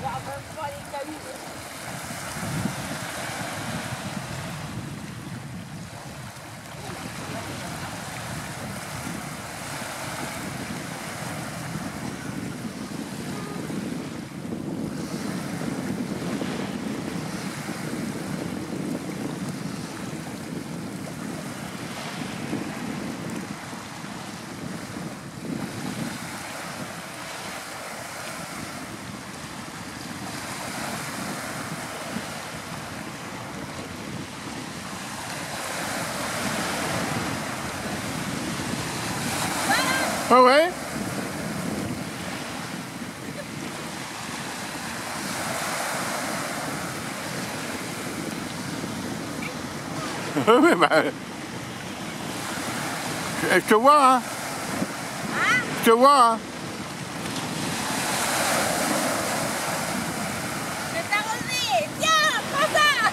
Ah ouais? Oui, bah... Je te vois, hein? Je te vois, hein? Je t'ai relevé! Tiens, prends ça!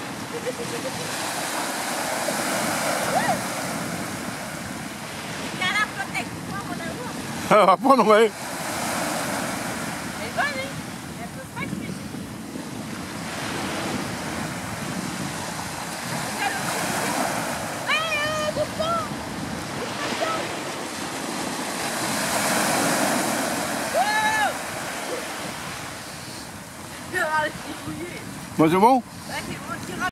Elle va prendre, ouais. Elle est bonne, hein? Elle peut pas cuire. Hey, bouffon! Moi, c'est bon?